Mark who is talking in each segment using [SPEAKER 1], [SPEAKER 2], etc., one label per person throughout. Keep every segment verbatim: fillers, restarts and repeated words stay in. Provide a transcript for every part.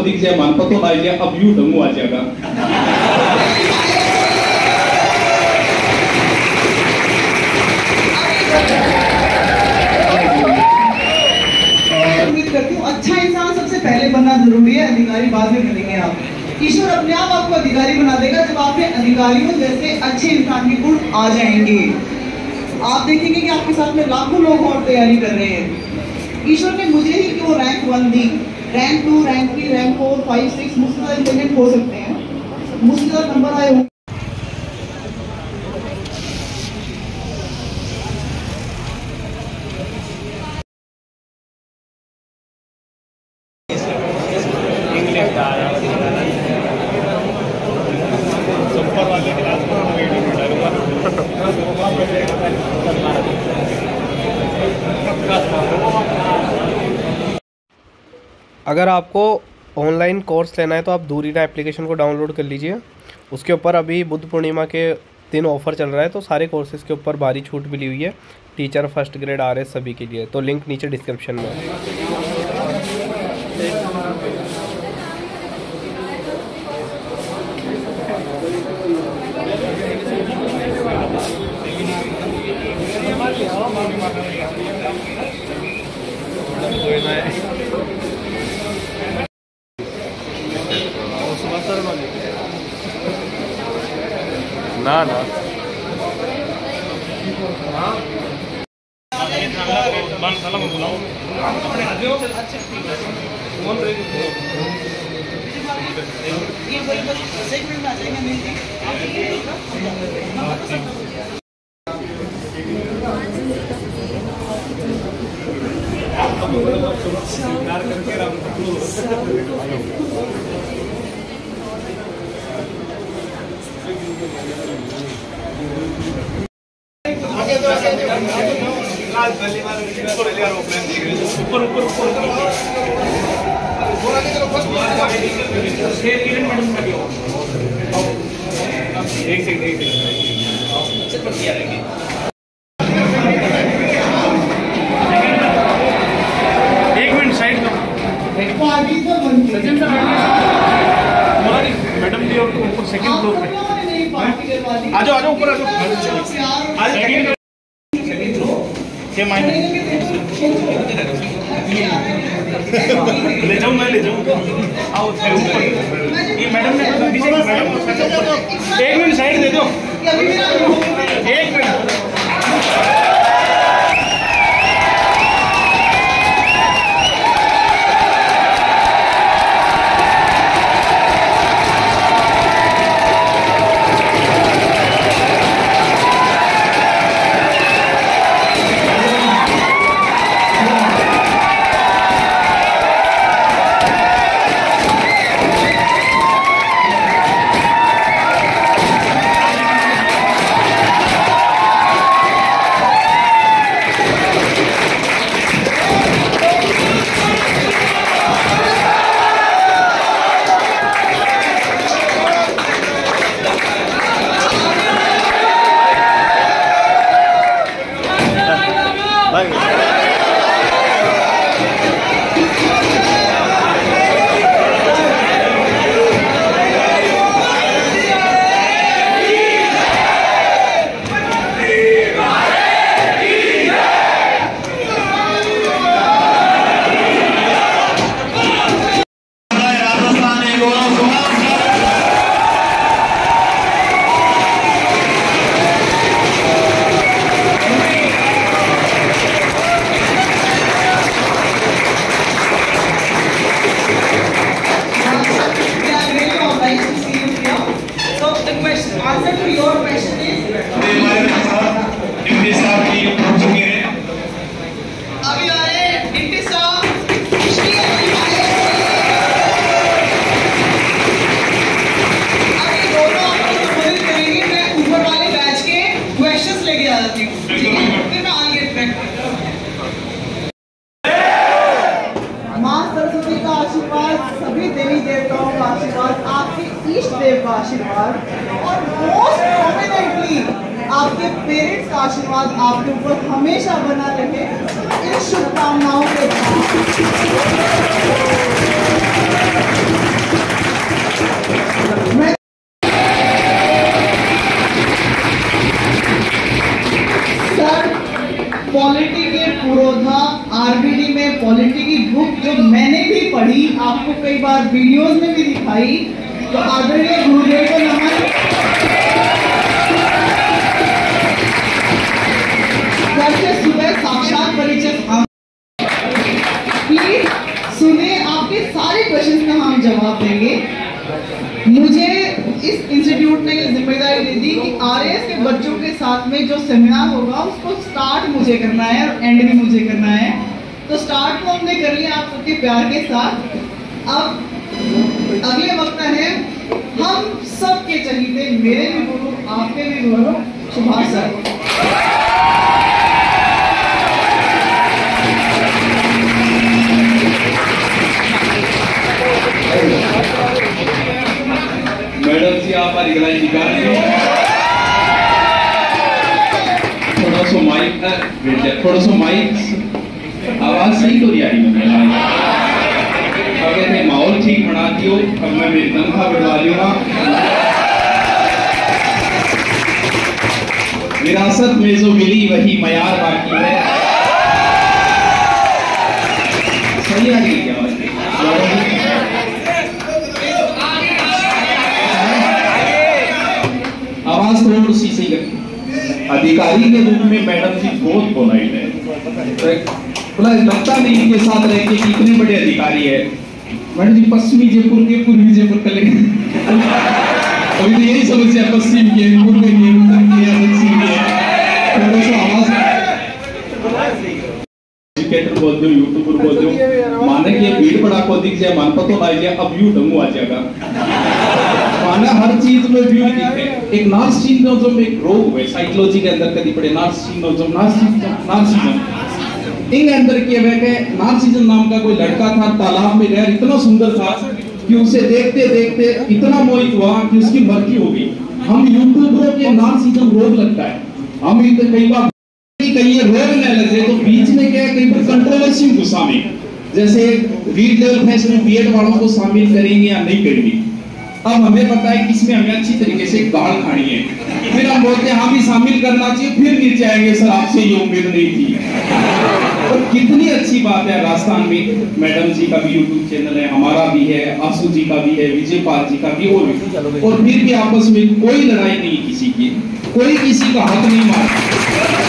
[SPEAKER 1] दिख जाए मान पतो ना जाए अब यू ढंगू आ जाएगा।
[SPEAKER 2] उम्मीद करती हूँ अच्छा इंसान सबसे पहले बनना जरूरी है, अधिकारी बाद में बनेंगे आप। ईश्वर अपने आप आपको अधिकारी बना देगा जब आप में अधिकारियों जैसे अच्छे इंसान के गुण आ जाएंगे। आप देखेंगे कि आपके साथ में लाखों लोग और तैयारी कर रहे हैं। ईश्वर ने मुझे ही क्यों रैंक वन दी, rank two, rank three, rank four, five, six मुझसे ज्यादा इंटेलिजेंट हो सकते हैं, मुझसे ज्यादा नंबर आए होंगे।
[SPEAKER 3] अगर आपको ऑनलाइन कोर्स लेना है तो आप दूरीरा एप्लीकेशन को डाउनलोड कर लीजिए। उसके ऊपर अभी बुद्ध पूर्णिमा के दिन ऑफर चल रहा है, तो सारे कोर्सेज़ के ऊपर भारी छूट मिली हुई है, teacher, first grade, R S सभी के लिए। तो लिंक नीचे डिस्क्रिप्शन में है। ना ना ऊपर ऊपर एक सेकंड एक एक मिनट साइड में मैडम जी ऊपर सेकंड फ्लोर पे आ जाओ आ जाओ ऊपर आ जाओ। ले जाऊँ मैं ले जाऊँ आओ ऊपर। ये मैडम ने एक मिनट साइड दे दो, एक मिनट।
[SPEAKER 2] आशीर्वाद और मोस्ट प्रोमिनेंटली आपके पेरेंट्स का आशीर्वाद आपके ऊपर हमेशा बना रहे। इन शुभकामनाओं के साथ पॉलिटी के पुरोधा आरबीडी में पॉलिटी की बुक जो मैंने भी पढ़ी, आपको कई बार वीडियोस में भी दिखाई, तो आदरणीय गुरुदेव को नमन। कल से सुबह साक्षात परिचय प्लीज सुने, आपके सारे क्वेश्चंस का हम जवाब देंगे। मुझे इस इंस्टीट्यूट ने ये जिम्मेदारी दे दी कि आरएएस के बच्चों के साथ में जो सेमिनार होगा उसको स्टार्ट मुझे करना है और एंड भी मुझे करना है। तो स्टार्ट को हमने कर लिया आप सबके प्यार के साथ। अब अगले वक्त है हम सबके चहीते, मेरे भी गुरु, आपके भी गुरु सुभाष सर।
[SPEAKER 1] मैडम जी आप रिकलाइन निकाल थोड़ा सा माइक थोड़ा सा माइक आवाज सही तो नहीं आ रही मैम। अब कहते माहौल ठीक बना दियो, अब मैं मेरी तनख्वाह बढ़वा लूंगा। विरासत में जो मिली वही मयार बाकी है। सही आ रही है आवाज थोड़ी सी सही रखी। अधिकारी के रूप में मैडम जी बहुत पोलाइट है, बोला लगता नहीं इनके साथ रह के इतने बड़े अधिकारी है। मैडम जी पश्चिमी जयपुर के पूर्वी जयपुर का लेकिन अभी तो यही समस्या पश्चिम के पूर्व के उत्तर के या दक्षिण के थोड़ा सा आवाज एजुकेटर बोल दो, यूट्यूबर बोल दो, माने कि भीड़ भड़ाको दिख जाए, मान पतो ना जाए, अब व्यू ढंगू आ जाएगा। माना हर चीज में व्यू दिखे। एक नार्सिसिज्म एक रोग है साइकोलॉजी के अंदर, कभी पड़े नार्सिसिज्म नार्सिसिज्म नार्सिसिज्म इन अंदर किए हुए के नार्सिसिज्म नाम का कोई लड़का था, तालाब में गया, इतना सुंदर था कि उसे देखते देखते इतना मोहित हुआ कि उसकी मृत्यु हो गई। हम यूट्यूबरों के नार्सिसिज्म रोग लगता है, हम इधर कई बार कहीं रोग न लगे तो बीच में क्या कई बार कंट्रोवर्सी को शामिल, जैसे रीड लेवल फेस्ट में बीएड वालों को शामिल करेंगे या नहीं करेंगे। अब हमें पता है कि इसमें हमें अच्छी तरीके से गाल खानी है, फिर हम बोलते हैं हाँ भी शामिल करना चाहिए, फिर नीचे आएंगे सर आपसे ये उम्मीद नहीं थी। और कितनी अच्छी बात है, राजस्थान में मैडम जी का भी यूट्यूब चैनल है, हमारा भी है, आशु जी का भी है, विजय पाल जी का भी, और भी और फिर भी आपस में कोई लड़ाई नहीं किसी की, कोई किसी का हक नहीं मारता।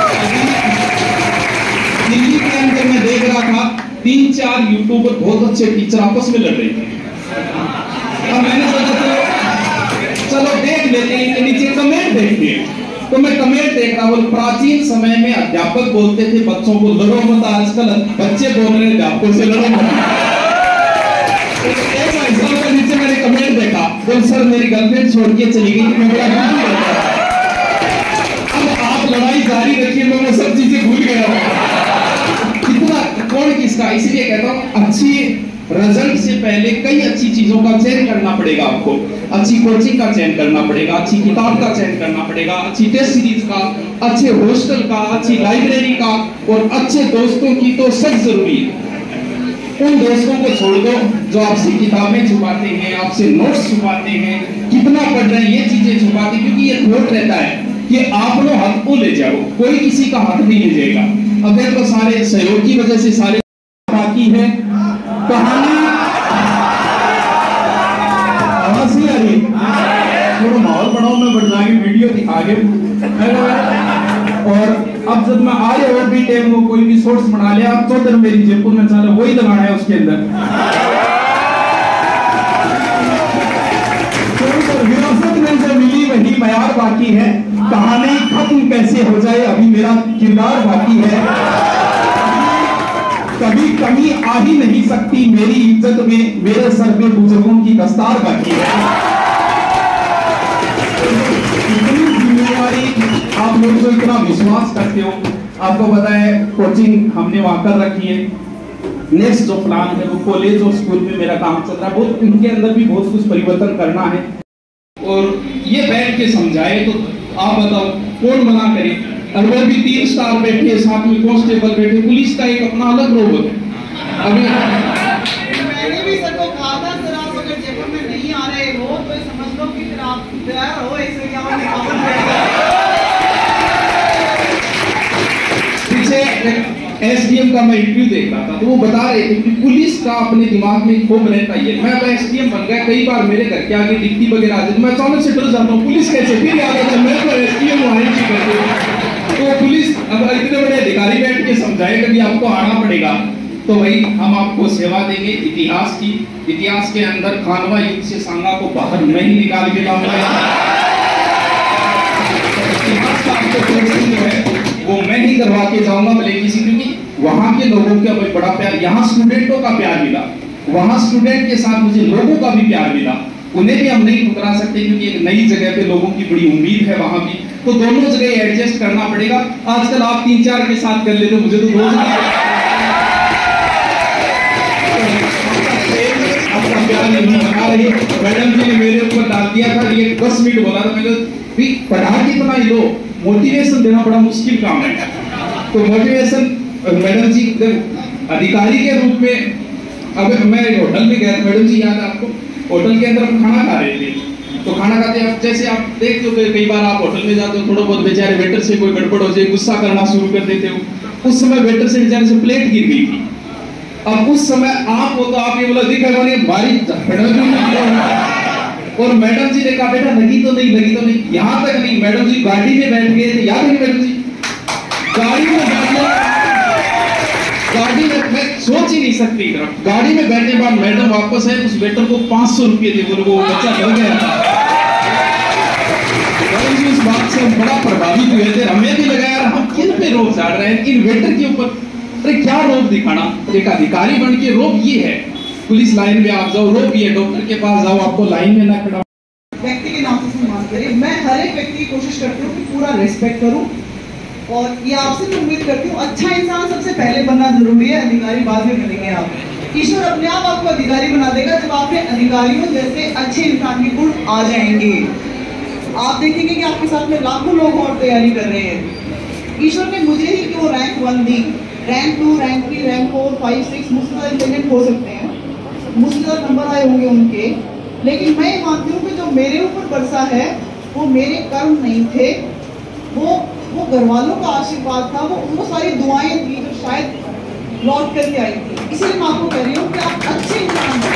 [SPEAKER 1] दिल्ली के अंदर मैं देख रहा था तीन चार यूट्यूबर बहुत अच्छे टीचर आपस में लड़ रहे थे। अब मैंने सोचा तो चलो देख लेते हैं, इनके नीचे कमेंट देखते हैं। तो मैं कमेंट देख रहा हूँ, प्राचीन समय में अध्यापक बोलते थे बच्चों को लड़ो मत, आजकल बच्चे बोल रहे हैं अध्यापकों से लड़ो मत। तो नीचे मैंने कमेंट देखा, बोल सर मेरी गर्लफ्रेंड छोड़ के चली गई, मैं बड़ा अब आप लड़ाई जारी रखिए, मैं वो सब चीजें भूल गया हूँ। कितना कौन किसका, इसलिए कहता हूँ अच्छी रिजल्ट से पहले कई अच्छी चीजों का चयन करना पड़ेगा आपको। अच्छी कोचिंग का चयन करना पड़ेगा, अच्छी किताब का चयन करना पड़ेगा, अच्छी टेस्ट सीरीज का, अच्छे हॉस्टल का, अच्छी लाइब्रेरी का, और अच्छे दोस्तों की तो सब जरूरी है। उन दोस्तों को छोड़ दो जो आपसे किताबें छुपाते हैं, आपसे नोट्स छुपाते हैं, कितना पढ़ रहे हैं ये चीजें छुपाते हैं, क्योंकि ये थोट रहता है कि आप लोग हक को ले जाओ, कोई किसी का हक नहीं ले जाएगा। अगर तो सारे सहयोग की वजह से सारे बाकी है कहानी आवाज नहीं आ रही, थोड़ा माहौल बनाओ, मैं बढ़ जाएंगे वीडियो दिखा के। और अब जब मैं आ रहे और भी टाइम को कोई भी सोर्स बना लिया, अब तो मेरी जयपुर में चल वही लगाना है उसके अंदर। तो विरासत में जो मिली वही मयार बाकी है, कहानी खत्म कैसे हो जाए अभी मेरा किरदार बाकी है। कभी कमी आ ही नहीं सकती मेरी इज्जत में, मेरे सर पे बुजुर्गों की दस्तार बाकी है। इतनी जिम्मेवारी आप लोग जो इतना विश्वास करते हो, आपको पता है कोचिंग हमने वहां कर रखी है। नेक्स्ट जो प्लान है वो कॉलेज और स्कूल में मेरा काम चल रहा है, बहुत इनके अंदर भी बहुत कुछ परिवर्तन करना है। और ये बैठ के समझाए तो आप बताओ कौन मना करे। अगर भी तीन स्टार बैठे, साथ में कांस्टेबल बैठे, पुलिस का एक अपना अलग रोब है। अभी
[SPEAKER 2] मैंने भी सर को तो ये समझ लो कि फिर आप तैयार हो एक सौ इक्यावन
[SPEAKER 1] पीछे एसडीएम का मैं इंटरव्यू देख रहा था तो वो बता रहे थे कि पुलिस का अपने दिमाग में खूब रहता ही है। मैं अब एसडीएम बन गया, कई बार मेरे घर के आगे डिप्टी वगैरह आ जाती, मैं अचानक से डर जाता हूँ पुलिस कैसे फिर याद आता मैं तो एसडीएम हूँ आई करते। तो पुलिस अब इतने बड़े अधिकारी बैठ के समझाए कभी आपको आना पड़ेगा। तो वही हम आपको सेवा देंगे इतिहास की। इतिहास के अंदर खानवा युद्ध से सांगा को बाहर मैं ही निकाल के लाऊंगा। इतिहास का आपको क्वेश्चन जो है वो मैं ही करवा के जाऊंगा भले किसी, क्योंकि वहां के लोगों का बड़ा प्यार, यहाँ स्टूडेंटों का प्यार मिला, वहां स्टूडेंट के साथ मुझे लोगों का भी प्यार मिला। उन्हें भी हम नहीं ठुकरा सकते क्योंकि एक नई जगह पे लोगों की बड़ी उम्मीद है वहां भी, तो दोनों जगह एडजस्ट करना पड़ेगा। आजकल आप तीन चार के साथ कर लेते, मुझे तो दो आपका प्यार नहीं बना रही। मैडम जी ने मेरे ऊपर डाल दिया था, ये दस मिनट बोला था, मैंने पढ़ा कितना ही लो, मोटिवेशन देना बड़ा मुश्किल काम है। तो मोटिवेशन मैडम जी अधिकारी के रूप में, अब मैं होटल में गया था, मैडम जी याद है आपको, होटल के अंदर हम खाना खा रहे थे, तो खाना खाते आप जैसे आप देखते हो कई बार आप होटल में जाते हो, थोड़ा बहुत बेचारे वेटर से कोई गड़बड़ हो जाए, गुस्सा करना शुरू कर देते हो। उस समय वेटर से बेचारे से प्लेट गिर गई थी। अब उस समय आप हो तो आप ये बोला दिखा भारी और मैडम जी ने कहा बेटा लगी तो नहीं, लगी तो नहीं, यहां तक नहीं, मैडम जी गाड़ी में बैठ गए थे, याद है मैडम जी गाड़ी में बैठ गए, गाड़ी में मैं सोच ही नहीं सकती, गाड़ी में बैठने के बाद मैडम वापस है, उस वेटर को पांच सौ रुपये थे, वो बच्चा डर गया था। उस बात से हम बड़ा प्रभावित हुए थे, हमें भी लगा यार हम किन पे रोक झाड़ रहे हैं, इन वेटर के ऊपर, अरे क्या रोक दिखाना। एक अधिकारी बन के रोक ये है, पुलिस लाइन में आप जाओ रोक ये, डॉक्टर के पास जाओ आपको लाइन में ना खड़ा।
[SPEAKER 2] व्यक्ति के नाम से सम्मान करें। मैं हर एक व्यक्ति की कोशिश करती हूँ कि पूरा रेस्पेक्ट करूँ, और ये आपसे भी उम्मीद करती हूँ। अच्छा इंसान सबसे पहले बनना जरूरी है, अधिकारी बाद में बनेंगे आप। ईश्वर अपने आप आपको अधिकारी बना देगा जब आप में अधिकारियों जैसे अच्छे इंसान के गुण आ जाएंगे। आप देखेंगे कि आपके साथ में लाखों लोग और तैयारी कर रहे हैं। ईश्वर ने मुझे ही क्यों रैंक वन दी, rank two, rank three, rank four, five, six, मुझसे ज्यादा इंटेलिजेंट हो सकते हैं, मुझसे ज्यादा नंबर आए होंगे उनके, लेकिन मैं मानती हूँ कि जो मेरे ऊपर बरसा है वो मेरे कर्म नहीं थे, वो वो घर वालों का आशीर्वाद था, वो वो सारी दुआएं थी जो शायद लौट करके आई थी। इसलिए मैं आपको कह रही हूँ कि आप अच्छे इंसान हैं।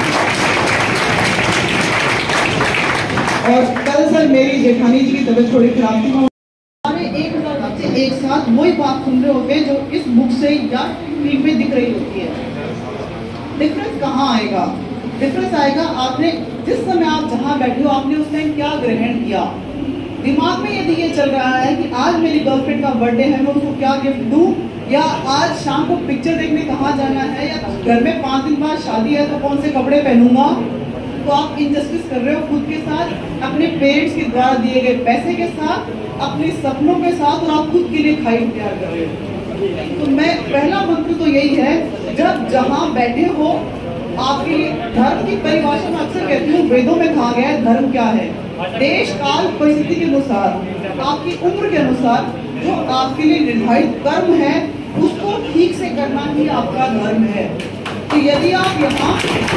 [SPEAKER 2] और कल सर मेरी जेठानी जी की तबीयत थोड़ी खराब थी, हमारे एक हजार बच्चे एक साथ वही बात सुन रहे होते हैं जो इस बुक से या टीवी में दिख रही होती है। डिफरेंस कहाँ आएगा? डिफरेंस आएगा आपने जिस समय आप जहाँ बैठे हो आपने उस टाइम क्या ग्रहण किया। दिमाग में यदि ये चल रहा है कि आज मेरी गर्लफ्रेंड का बर्थडे है, मैं उसको क्या गिफ्ट दूं, या आज शाम को पिक्चर देखने कहाँ जाना है, या घर में पाँच दिन बाद शादी है तो कौन से कपड़े पहनूंगा, तो आप इनजस्टिस कर रहे हो खुद के साथ, अपने पेरेंट्स के द्वारा दिए गए पैसे के साथ, अपने सपनों के साथ, और आप खुद के लिए खाई तैयार कर रहे हो। तो मैं पहला मंत्र तो यही है, जब जहाँ बैठे हो आपके लिए धर्म की परिभाषा में अक्सर कहती हूँ, वेदों में कहा गया है धर्म क्या है, देश काल परिस्थिति के अनुसार, आपकी उम्र के अनुसार जो आपके लिए निर्धारित कर्म है उसको ठीक से करना ही आपका धर्म है। तो यदि आप यहाँ,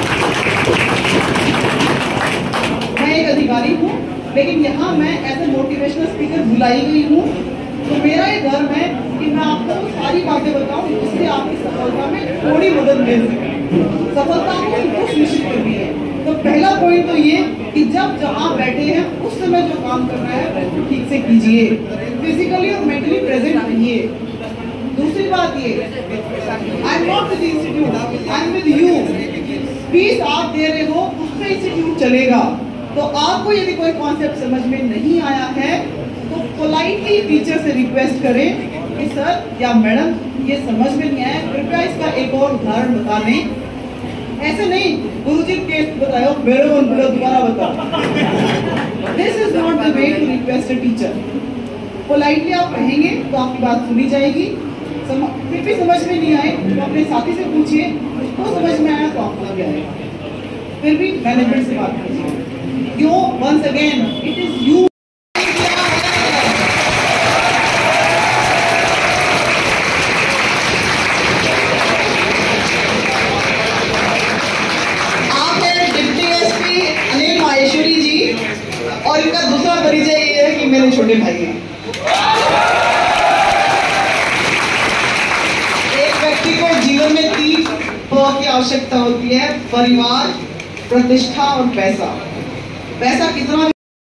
[SPEAKER 2] मैं एक अधिकारी हूँ लेकिन यहाँ मैं एज ए मोटिवेशनल स्पीकर बुलाई गई हूँ, तो मेरा ये धर्म है कि मैं आपको सारी बातें बताऊँ जिससे आपकी सफलता में थोड़ी मदद मिल सके। सफलता को सुनिश्चित करनी है। तो पहला पॉइंट तो ये कि जब जहाँ बैठे हैं उस समय जो काम करना है वो ठीक से कीजिए, फिजिकली और मेंटली प्रेजेंट रहिए। दूसरी बात ये, I am not with institute, I am with you. Fees आप दे रहे हो उससे इंस्टीट्यूट चलेगा। तो आपको यदि कोई कॉन्सेप्ट समझ में नहीं आया है तो पोलाइटली टीचर से रिक्वेस्ट करें कि सर या मैडम ये समझ में नहीं आया, कृपया इसका एक और उदाहरण बता दें। ऐसे नहीं गुरुजी केस बताओ मेरे को दोबारा बताओ। This is not the way to request a teacher. Politely आप कहेंगे तो आपकी बात सुनी जाएगी। सम, फिर भी समझ में नहीं आए तो अपने साथी से पूछिए, उसको समझ में आया तो आपको लग आएगा। फिर भी मैनेजमेंट से बात कीजिए। क्यों? Once again it is you. आप हैं डिप्टी एसपी अनिल माहेश्वरी जी। और इनका दूसरा परिचय ये है कि मेरे छोटे भाई हैं। एक व्यक्ति को जीवन में तीन प की आवश्यकता होती है, परिवार, प्रतिष्ठा और पैसा। पैसा कितना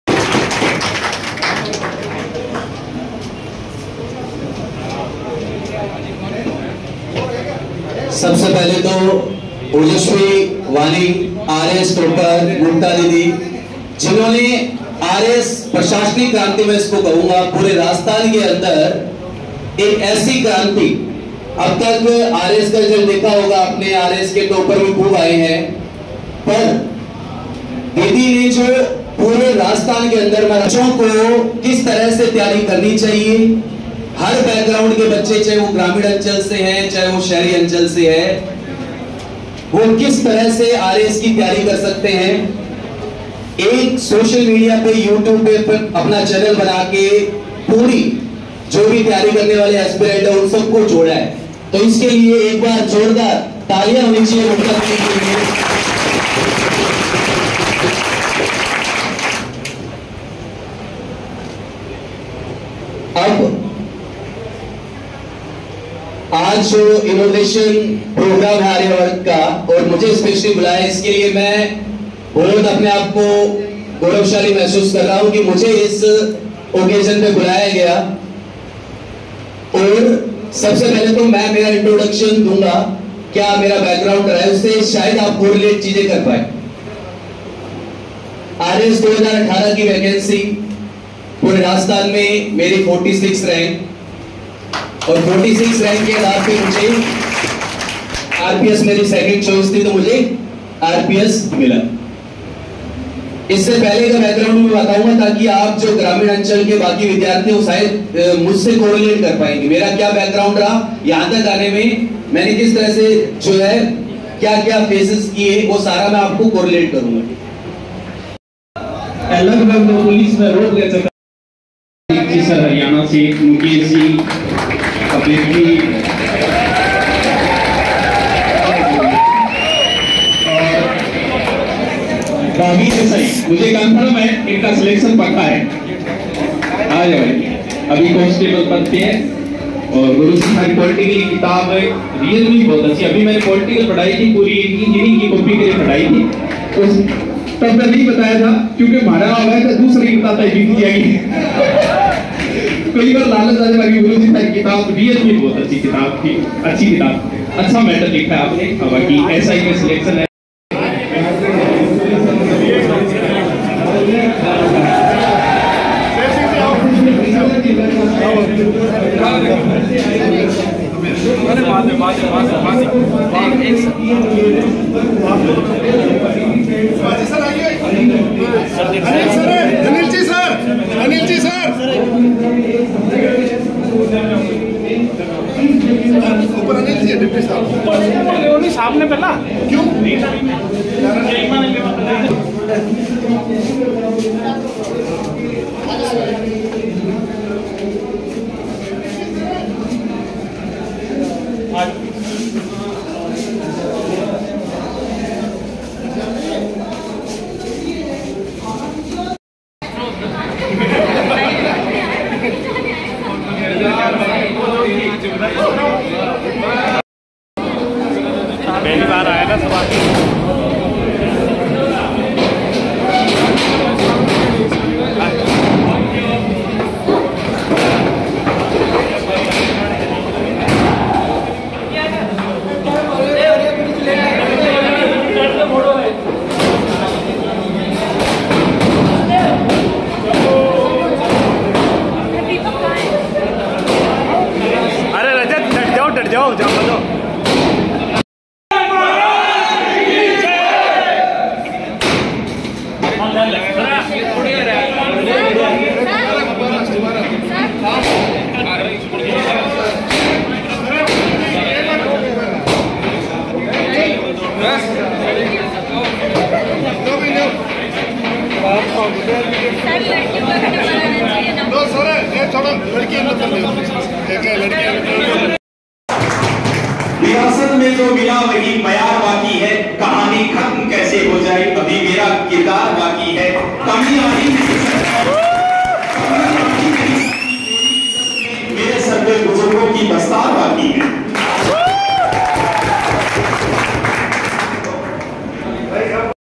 [SPEAKER 4] सबसे पहले तो ओजस्वी वाली आर एस टोपर गुप्ता दीदी, जिन्होंने आर एस प्रशासनिक क्रांति में इसको कहूंगा पूरे राजस्थान के अंदर एक ऐसी क्रांति, अब तक आर एस का जो देखा होगा आपने, आर एस के टोपर भी खूब आए हैं, पर दीदी ने जो पूरे राजस्थान के अंदर बच्चों को किस तरह से तैयारी करनी चाहिए, हर बैकग्राउंड के बच्चे, चाहे वो ग्रामीण अंचल से हैं चाहे वो शहरी अंचल से है, वो किस तरह से आर एस की तैयारी कर सकते हैं। एक सोशल मीडिया पे, यूट्यूब पे अपना चैनल बना के पूरी जो भी तैयारी करने वाले एस्पिरेंट है उन सबको जोड़ा है, तो इसके लिए एक बार जोरदार तालियां होनी चाहिए मुख्तार के लिए। अब आज जो इनोवेशन प्रोग्राम है आर्यवर्त का और मुझे स्पेशली बुलाया, इसके लिए मैं बहुत अपने आप को गौरवशाली महसूस कर रहा हूं कि मुझे इस ओकेजन पे बुलाया गया। और सबसे पहले तो मैं मेरा इंट्रोडक्शन दूंगा, क्या मेरा बैकग्राउंड रहा है उससे शायद आप कोरिलेट चीजें कर पाए। आर एस दो हज़ार अठारह की वैकेंसी पूरे राजस्थान में मेरी छियालीस रैंक, और छियालीस रैंक के आधार पे मुझे आरपीएस मेरी सेकंड चॉइस थी, तो मुझे आरपीएस मिला। इससे पहले का बैकग्राउंड मैं बताऊंगा ताकि आप जो ग्रामीण अंचल के बाकी विद्यार्थी हो शायद मुझसे कोरिलेट कर पाएंगे। मेरा क्या बैकग्राउंड रहा यहां तक आने में, मैंने किस तरह से जो है क्या क्या फेसेस किए, वो सारा मैं आपको कोरिलेट करूंगा।
[SPEAKER 1] लगभग पुलिस में रोक ले सका सर, हरियाणा से मुकेश जी, कपिल जी बागी से सही, मुझे कंफर्म है इनका सिलेक्शन पक्का है। आ जाओ, अभी कांस्टेबल पद पे है और गुरु जी हमारी पॉलिटिकल की किताब है, रियल में बहुत अच्छी। अभी मैंने पॉलिटिकल पढ़ाई थी, पूरी इंजीनियरिंग की कॉपी के लिए पढ़ाई थी, तो तब मैं नहीं बताया था क्योंकि मारा हुआ है तो दूसरी बताता है जीत जाएगी। कई बार लालच आने लगी। गुरु जी की किताब रियल में बहुत अच्छी किताब थी, अच्छी किताब, अच्छा मैटर लिखा है आपने। बाकी ऐसा ही में सिलेक्शन है।
[SPEAKER 5] अनिल जी सर, अनिल जी सर, ऊपर अनिल जी डिप्टी साहब सामने पहला क्यों पहली बार आया था सवाल। अरे रजत डट जाओ डट जाओ जाओ जाओ।
[SPEAKER 4] विरासत में जो मिला वही प्यार बाकी है, कहानी खत्म कैसे हो जाए अभी मेरा किरदार बाकी है, कमियां ही
[SPEAKER 6] बुजुर्गों की दस्तार बाकी है।